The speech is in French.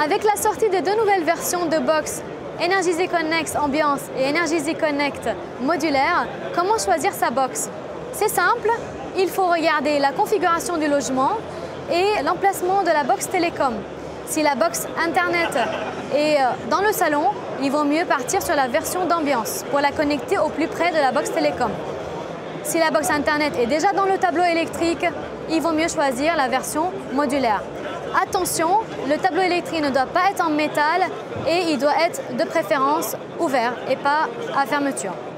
Avec la sortie des deux nouvelles versions de box, Energizy Connect Ambiance et Energizy Connect Modulaire, comment choisir sa box? C'est simple, il faut regarder la configuration du logement et l'emplacement de la box télécom. Si la box Internet est dans le salon, il vaut mieux partir sur la version d'ambiance pour la connecter au plus près de la box télécom. Si la box Internet est déjà dans le tableau électrique, il vaut mieux choisir la version modulaire. Attention, le tableau électrique ne doit pas être en métal et il doit être de préférence ouvert et pas à fermeture.